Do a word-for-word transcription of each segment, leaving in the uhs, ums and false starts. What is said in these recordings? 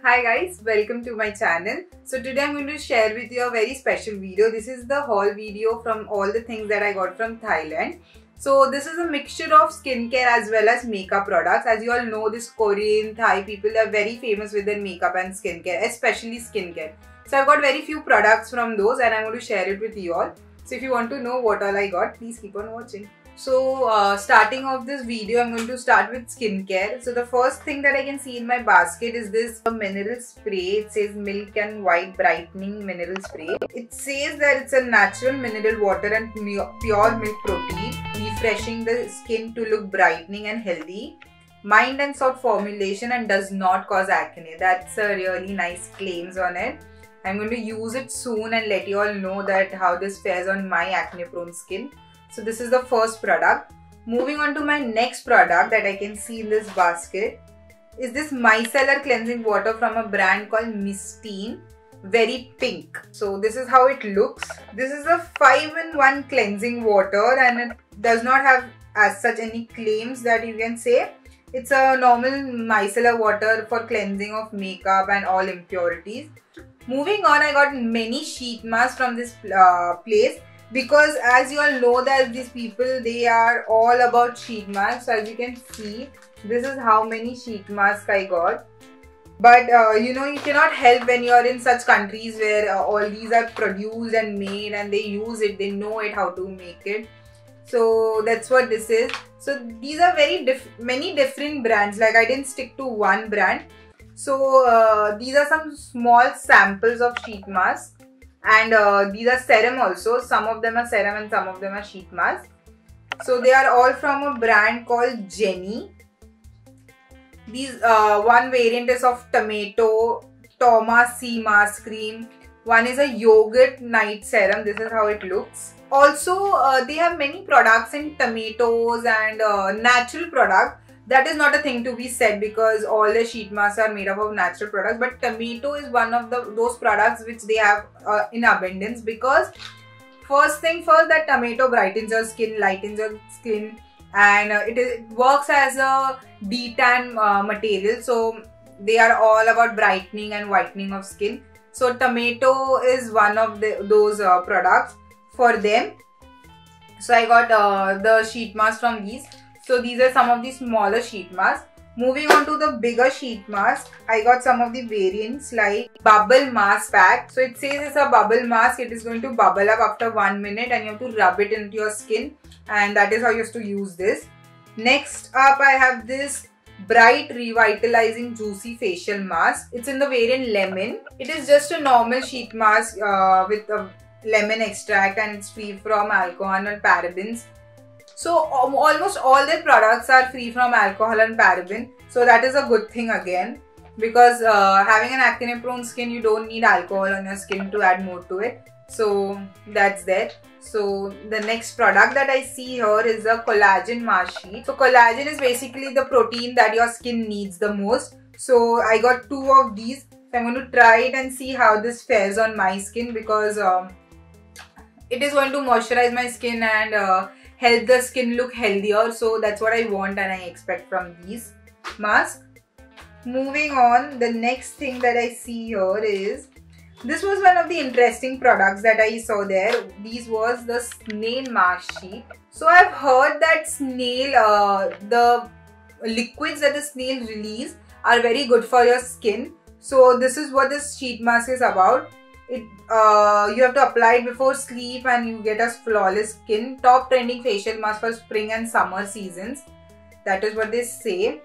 Hi guys, welcome to my channel. So today I'm going to share with you a very special video. This is the haul video from all the things that I got from Thailand. So this is a mixture of skincare as well as makeup products. As you all know, this Korean, Thai people are very famous with their makeup and skincare, especially skincare. So I've got very few products from those and I'm going to share it with you all. So if you want to know what all I got, please keep on watching. So uh, starting off this video, I'm going to start with skincare. So the first thing that I can see in my basket is this mineral spray. It says Milk and White Brightening Mineral Spray. It says that it's a natural mineral water and pure milk protein, refreshing the skin to look brightening and healthy. Mild and soft formulation and does not cause acne. That's a really nice claims on it. I'm going to use it soon and let you all know that how this fares on my acne prone skin. So this is the first product. Moving on to my next product that I can see in this basket is this micellar cleansing water from a brand called Mistine, very pink. So this is how it looks. This is a five in one cleansing water and it does not have as such any claims that you can say. It's a normal micellar water for cleansing of makeup and all impurities. Moving on, I got many sheet masks from this uh, place. Because as you all know that these people, they are all about sheet masks. So as you can see, this is how many sheet masks I got. But uh, you know, you cannot help when you are in such countries where uh, all these are produced and made and they use it, they know it how to make it. So that's what this is. So these are very diff many different brands. Like I didn't stick to one brand. So uh, these are some small samples of sheet masks. And uh, these are serum also. Some of them are serum and some of them are sheet masks. So they are all from a brand called Jenny. These uh, one variant is of tomato, Toma Sea Mask Cream. One is a yogurt night serum. This is how it looks. Also, uh, they have many products in tomatoes and uh, natural products. That is not a thing to be said because all the sheet masks are made up of natural products. But tomato is one of the those products which they have uh, in abundance because first thing first, that tomato brightens your skin, lightens your skin, and uh, it, is, it works as a detan uh, material. So they are all about brightening and whitening of skin. So tomato is one of the, those uh, products for them. So I got uh, the sheet mask from these. So these are some of the smaller sheet masks. Moving on to the bigger sheet mask, I got some of the variants like bubble mask pack. So it says it's a bubble mask. It is going to bubble up after one minute and you have to rub it into your skin. And that is how you have to use this. Next up, I have this bright revitalizing juicy facial mask. It's in the variant lemon. It is just a normal sheet mask uh, with a lemon extract and it's free from alcohol and parabens. So um, almost all their products are free from alcohol and paraben. So that is a good thing again. Because uh, having an acne prone skin, you don't need alcohol on your skin to add more to it. So that's there. So the next product that I see here is a collagen mask sheet. So collagen is basically the protein that your skin needs the most. So I got two of these. So I'm going to try it and see how this fares on my skin because um, it is going to moisturize my skin and uh, help the skin look healthier. So that's what I want and I expect from these masks. Moving on, the next thing that I see here is, this was one of the interesting products that I saw there. These was the snail mask sheet. So I've heard that snail, uh, the liquids that the snail release are very good for your skin. So this is what this sheet mask is about. It uh, you have to apply it before sleep and you get a flawless skin. Top trending facial mask for spring and summer seasons. That is what they say.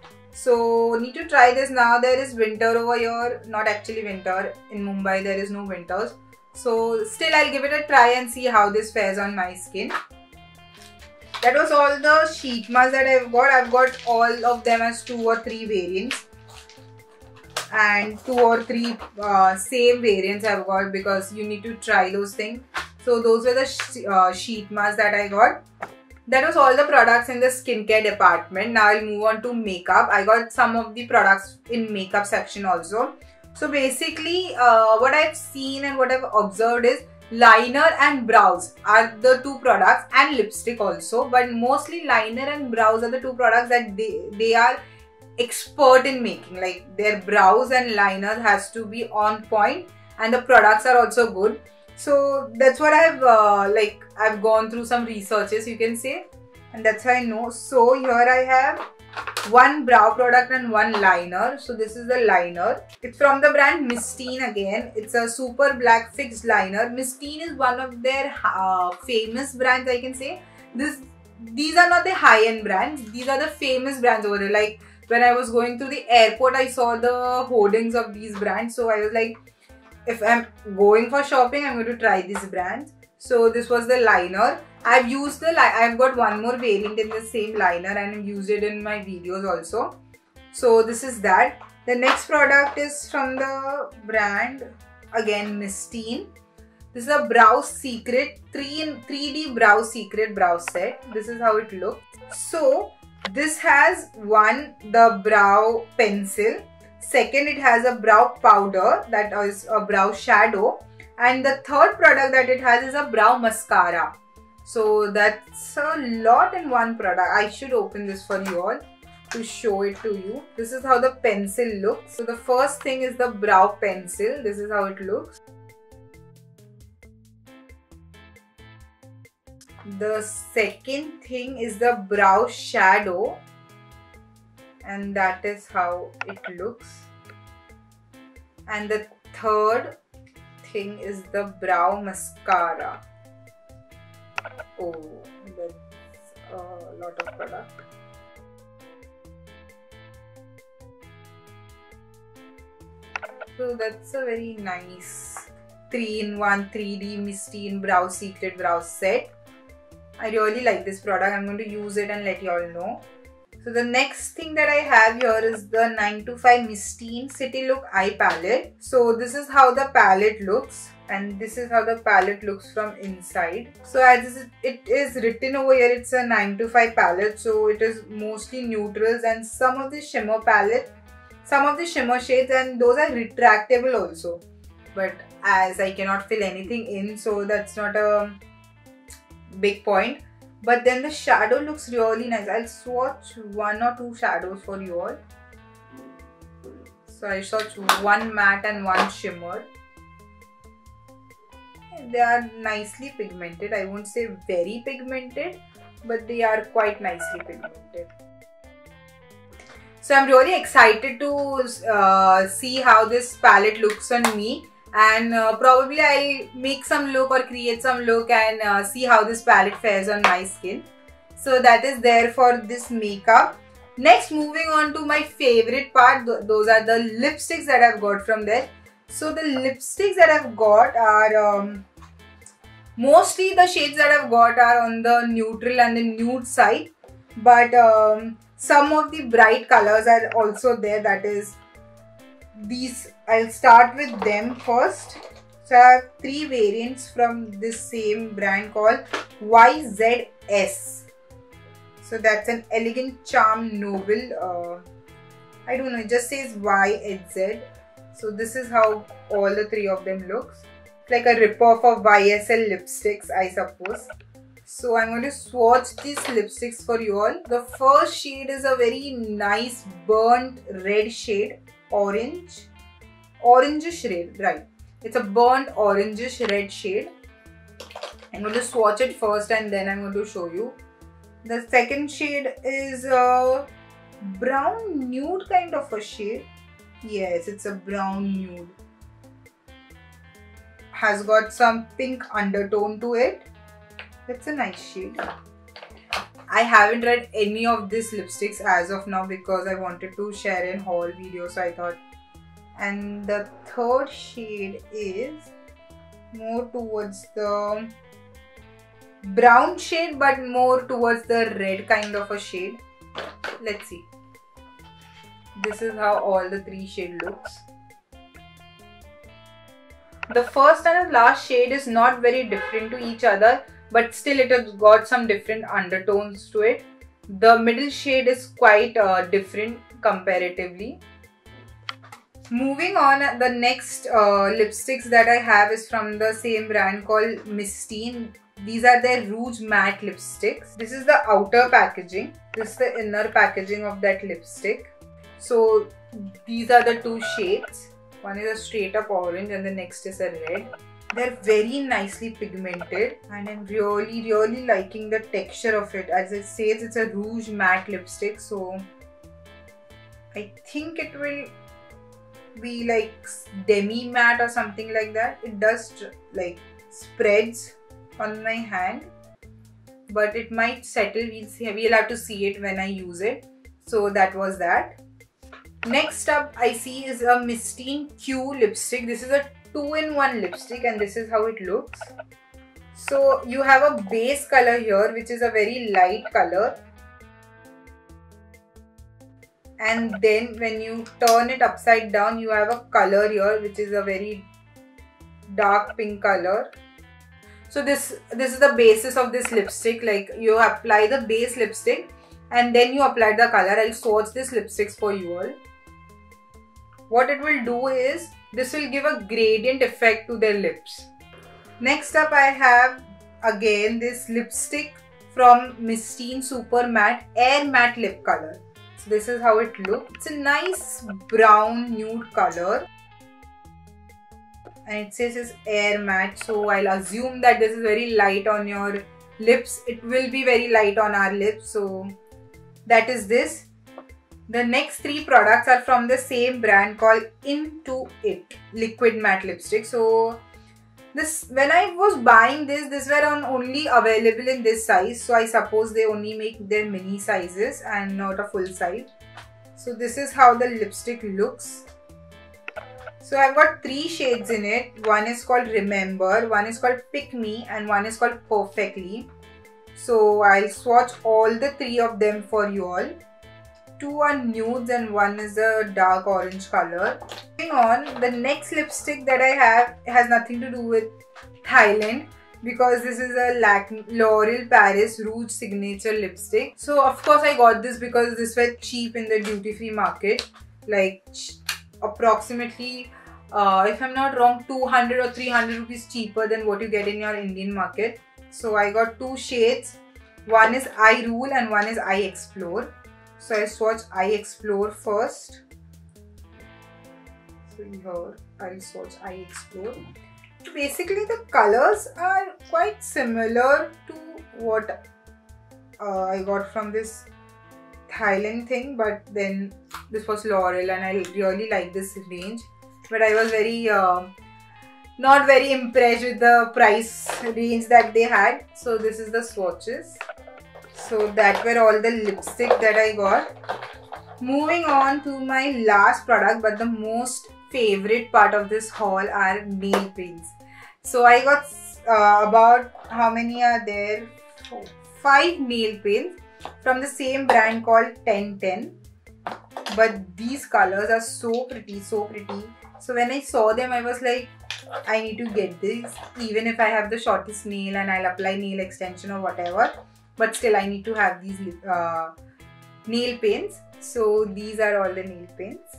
So need to try this now. There is winter over here. Not actually winter. In Mumbai there is no winters. So still I'll give it a try and see how this fares on my skin. That was all the sheet masks that I've got. I've got all of them as two or three variants. And two or three uh, same variants I've got because you need to try those things. So those were the sh uh, sheet masks that I got. That was all the products in the skincare department. Now I'll move on to makeup. I got some of the products in makeup section also. So basically uh, what I've seen and what I've observed is liner and brows are the two products and lipstick also. But mostly liner and brows are the two products that they, they are expert in making. Like their brows and liners has to be on point, and the products are also good. So that's what I've uh, like I've gone through some researches, you can say, and that's how I know. So here I have one brow product and one liner. So this is the liner. It's from the brand Mistine again. It's a super black fixed liner. Mistine is one of their uh, famous brands, I can say. This these are not the high-end brands. These are the famous brands over there. Like when I was going to the airport, I saw the hoardings of these brands. So I was like, if I'm going for shopping, I'm going to try this brand. So this was the liner. I've used the, I've got one more variant in the same liner and I've used it in my videos also. So this is that. The next product is from the brand, again Mistine. This is a Brow Secret three in three D Brow Secret brow set. This is how it looks. So this has one, the brow pencil. Second, it has a brow powder, that is a brow shadow. And the third product that it has is a brow mascara. So that's a lot in one product. I should open this for you all to show it to you. This is how the pencil looks. So the first thing is the brow pencil. This is how it looks. The second thing is the brow shadow, and that is how it looks. And the third thing is the brow mascara. Oh, that's a lot of product. So that's a very nice three in one three D Mistine Brow Secret brow set. I really like this product. I'm going to use it and let you all know. So the next thing that I have here is the nine two five Mistine City Look Eye Palette. So this is how the palette looks, and this is how the palette looks from inside. So as it is written over here, it's a nine two five palette. So it is mostly neutrals and some of the shimmer palette, some of the shimmer shades, and those are retractable also. But as I cannot fill anything in, so that's not a big point. But then the shadow looks really nice. I'll swatch one or two shadows for you all. So I swatch one matte and one shimmer. They are nicely pigmented. I won't say very pigmented, but they are quite nicely pigmented. So I'm really excited to uh, see how this palette looks on me. And uh, probably I'll make some look or create some look and uh, see how this palette fares on my skin. So that is there for this makeup. Next, moving on to my favorite part, th those are the lipsticks that I've got from there. So the lipsticks that I've got are um, mostly the shades that I've got are on the neutral and the nude side, but um, some of the bright colors are also there. That is these. I'll start with them first. So I have three variants from this same brand called Y Z S. So that's an Elegant Charm Noble. Uh, I don't know, it just says Y Z. So this is how all the three of them looks. It's like a rip-off of Y S L lipsticks, I suppose. So I'm going to swatch these lipsticks for you all. The first shade is a very nice burnt red shade, orange. Orangish red, right? It's a burnt orangish red shade. I'm going to swatch it first and then I'm going to show you. The second shade is a brown nude kind of a shade. Yes, it's a brown nude. Has got some pink undertone to it. That's a nice shade. I haven't tried any of these lipsticks as of now because I wanted to share in haul video, so I thought. And the third shade is more towards the brown shade, but more towards the red kind of a shade. Let's see. This is how all the three shade looks. The first and the last shade is not very different to each other, but still it has got some different undertones to it. The middle shade is quite uh, different comparatively. Moving on, the next uh, lipsticks that I have is from the same brand called Mistine. These are their Rouge Matte lipsticks. This is the outer packaging. This is the inner packaging of that lipstick. So these are the two shades. One is a straight up orange and the next is a red. They're very nicely pigmented and I'm really really liking the texture of it. As it says, it's a rouge matte lipstick, so I think it will be like demi matte or something like that. It does like spreads on my hand, but it might settle. We'll see. We'll have to see it when I use it. So that was that. Next up I see is a Mistine Q lipstick. This is a two in one lipstick and this is how it looks. So you have a base color here which is a very light color, and then when you turn it upside down you have a color here which is a very dark pink color. So this this is the basis of this lipstick. Like you apply the base lipstick and then you apply the color. I'll swatch this lipsticks for you all. What it will do is this will give a gradient effect to their lips. Next up I have again this lipstick from Mistine Super Matte Air Matte Lip Color. So this is how it looks. It's a nice brown nude color and it says it's air matte, so I'll assume that this is very light on your lips. It will be very light on our lips, so that is this. The next three products are from the same brand called Into It Liquid Matte Lipstick. So this, when I was buying this, this were on only available in this size. So I suppose they only make their mini sizes and not a full size. So this is how the lipstick looks. So I've got three shades in it. One is called Remember, one is called Pick Me, and one is called Perfectly. So I'll swatch all the three of them for you all. Two are nudes and one is a dark orange color. Moving on, the next lipstick that I have has nothing to do with Thailand because this is a L'Oreal Paris Rouge Signature lipstick. So of course I got this because this was cheap in the duty free market, like approximately uh, if I'm not wrong two hundred or three hundred rupees cheaper than what you get in your Indian market. So I got two shades. One is I Rule and one is I Explore. So I swatch I Explore first. So here I'll swatch I Explore. Basically the colors are quite similar to what uh, I got from this Thailand thing, but then this was L'Oreal and I really like this range. But I was very uh, not very impressed with the price range that they had. So this is the swatches. So that were all the lipstick that I got. Moving on to my last product, but the most favorite part of this haul are nail paints. So I got uh, about, how many are there? Oh, five nail paints from the same brand called ten ten. But these colors are so pretty, so pretty. So when I saw them, I was like, I need to get this. Even if I have the shortest nail and I'll apply nail extension or whatever. But still I need to have these uh, nail paints. So these are all the nail paints.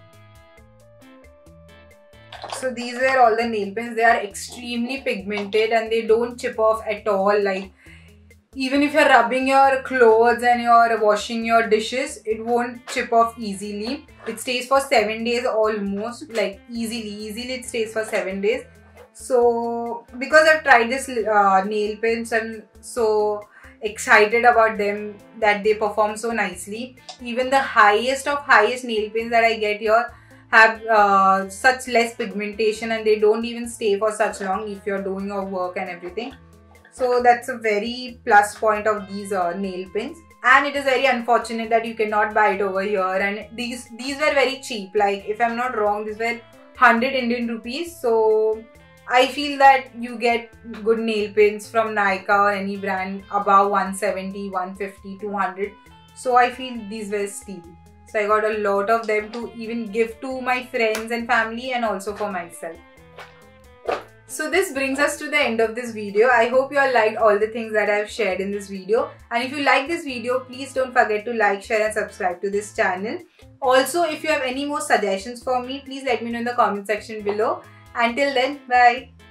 So these were all the nail paints. They are extremely pigmented and they don't chip off at all. Like even if you're rubbing your clothes and you're washing your dishes, it won't chip off easily. It stays for seven days almost, like easily, easily it stays for seven days. So because I've tried this uh, nail paints, I'm so excited about them that they perform so nicely. Even the highest of highest nail paints that I get here have uh, such less pigmentation and they don't even stay for such long if you're doing your work and everything. So that's a very plus point of these uh, nail pins. And it is very unfortunate that you cannot buy it over here, and these these were very cheap. Like if I'm not wrong, these were one hundred Indian rupees. So I feel that you get good nail paints from Nykaa or any brand above one seventy, one fifty, two hundred. So I feel these were steep. So I got a lot of them to even give to my friends and family and also for myself. So this brings us to the end of this video. I hope you all liked all the things that I have shared in this video. And if you like this video, please don't forget to like, share and subscribe to this channel. Also, if you have any more suggestions for me, please let me know in the comment section below. Until then, bye.